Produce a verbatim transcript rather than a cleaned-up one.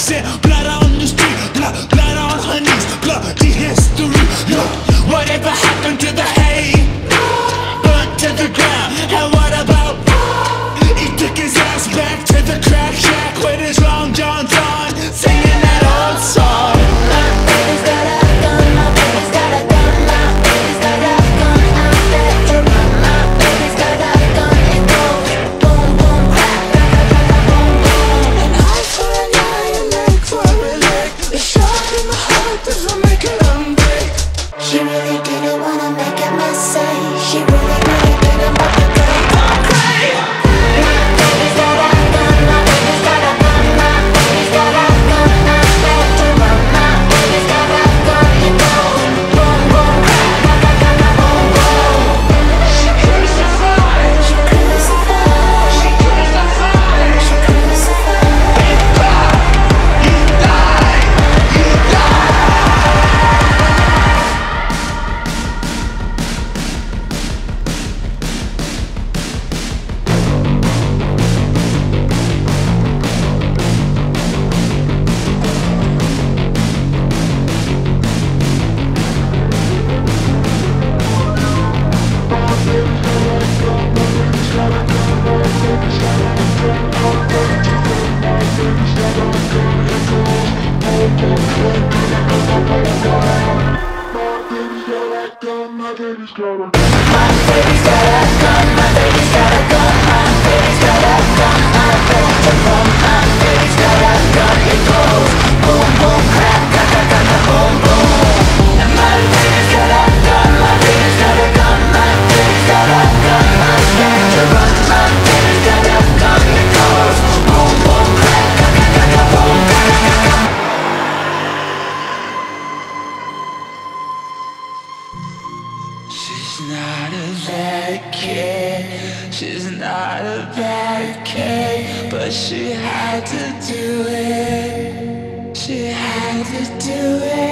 accent, blood on the street, blood, blood on her knees, bloody history. Look, whatever happened to the hay? Burnt to the ground. And what about? He took his ass back to the crack shack with his long johns on, singing that old song. My baby's got a gun, my baby's got a gun, my baby's got a gun. I bet you run, my baby's got a gun. It goes boom, boom, crack, crack, crack, crack, boom, boom. An eye for an eye, a leg for a leg. A shot in the heart doesn't make it unbreak. She really didn't wanna make a messy. She really, really didn't want to play concrete. My baby's got a gun, my baby's got a gun, my baby's got a gun. I bet you run, my baby's got a gun. It goes boom, boom, crack, crack, crack, crack, boom, boom. She crucified, she crucified, she crucified, she crucified. He died, he died, he died. She's not a bad kid, she's not a bad kid, but she had to do it, she had to do it.